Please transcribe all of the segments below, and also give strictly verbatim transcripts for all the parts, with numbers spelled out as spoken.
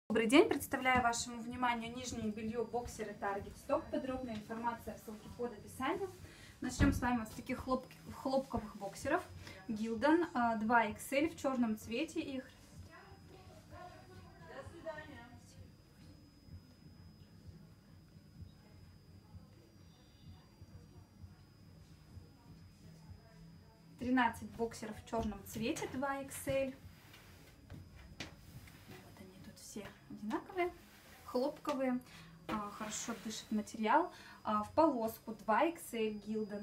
Добрый день, представляю вашему вниманию нижнее белье боксеры Target Stock. Подробная информация в ссылке под описанием. Начнем с вами вот с таких хлоп хлопковых боксеров Gildan два икс эль в черном цвете их. тринадцать боксеров в черном цвете два икс эль. Вот они тут все одинаковые, хлопковые, хорошо дышит материал. В полоску два икс эль Gildan.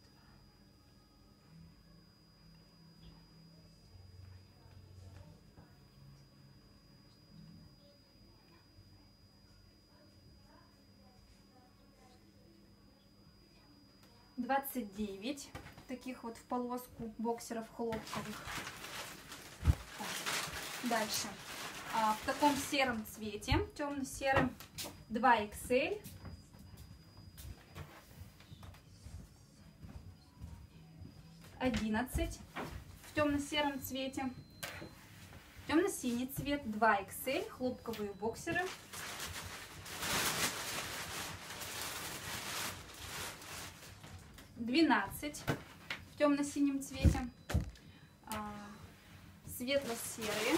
двадцать девять таких вот в полоску боксеров хлопковых. Дальше а, в таком сером цвете, темно-серым, два икс эль. одиннадцать в темно-сером цвете. Темно-синий цвет, два икс эль, хлопковые боксеры. двенадцать в темно-синем цвете, светло-серые,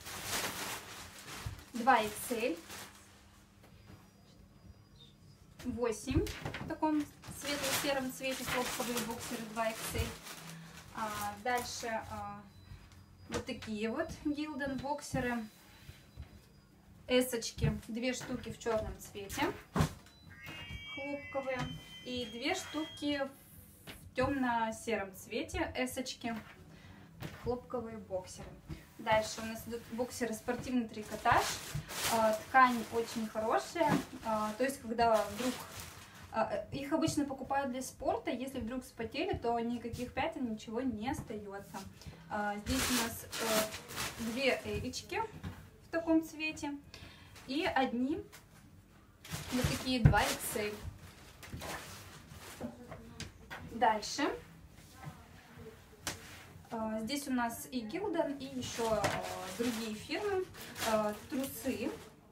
два икс эль, восемь в таком светло-сером цвете, хлопковые боксеры два икс эль. Дальше вот такие вот Gildan боксеры, эсочки, две штуки в черном цвете, хлопковые, и две штуки в темно-сером цвете, эсочки, хлопковые боксеры. Дальше у нас идут боксеры спортивный трикотаж. Ткань очень хорошая, то есть когда вдруг их обычно покупают для спорта, если вдруг вспотели, то никаких пятен, ничего не остается. Здесь у нас две элечки в таком цвете и одни вот такие два икс эль. Дальше здесь у нас и Gildan, и еще другие фирмы. Трусы.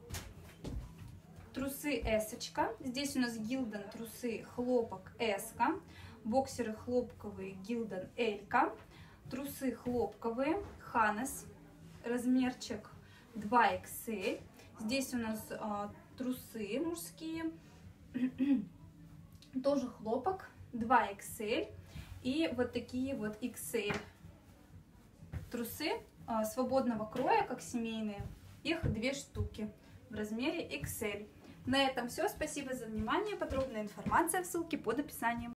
Трусы эсочка. Здесь у нас Gildan трусы хлопок эска. Боксеры хлопковые Gildan элька. Трусы хлопковые Hannes. Размерчик два икс эль. Здесь у нас а, трусы мужские. Тоже хлопок два икс эль. И вот такие вот икс эль. Трусы а, свободного кроя, как семейные. Их две штуки в размере икс эль. На этом все. Спасибо за внимание. Подробная информация в ссылке под описанием.